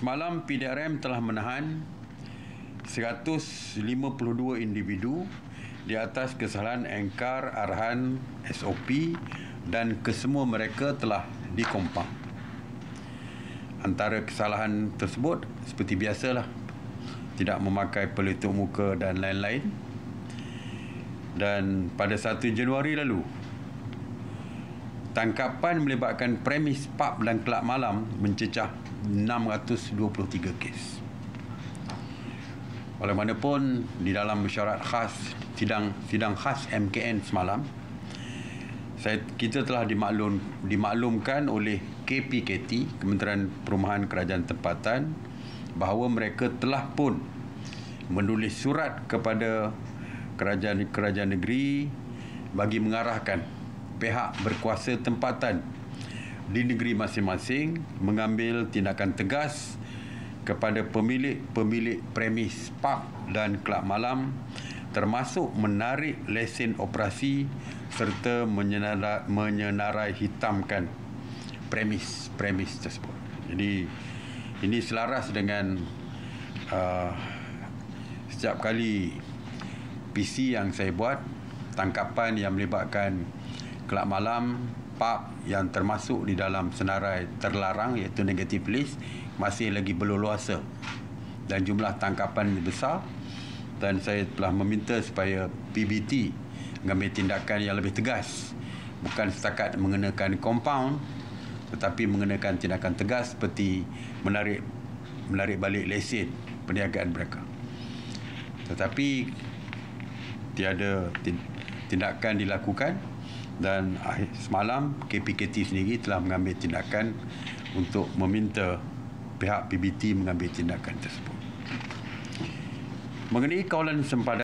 Semalam PDRM telah menahan 152 individu di atas kesalahan engkar arahan SOP dan kesemua mereka telah dikompang. Antara kesalahan tersebut seperti biasalah, tidak memakai pelitup muka dan lain-lain. Dan pada 1 Januari lalu, tangkapan melibatkan premis pub dan kelab malam mencecah 623 kes. Walaupun di dalam mesyuarat khas sidang khas MKN semalam, kita telah dimaklumkan oleh KPKT, Kementerian Perumahan Kerajaan Tempatan, bahawa mereka telah pun menulis surat kepada kerajaan negeri bagi mengarahkan pihak berkuasa tempatan di negeri masing-masing mengambil tindakan tegas kepada pemilik premis pub dan kelab malam, termasuk menarik lesen operasi serta menyenarai hitamkan premis tersebut. Jadi ini selaras dengan setiap kali PC yang saya buat, tangkapan yang melibatkan kelab malam, pub yang termasuk di dalam senarai terlarang iaitu negative list masih lagi berleluasa dan jumlah tangkapan besar, dan saya telah meminta supaya PBT mengambil tindakan yang lebih tegas, bukan setakat mengenakan compound tetapi mengenakan tindakan tegas seperti menarik balik lesen perniagaan mereka. Tetapi tiada tindakan dilakukan, dan semalam KPKT sendiri telah mengambil tindakan untuk meminta pihak PBT mengambil tindakan tersebut. Mengenai kawalan sempadan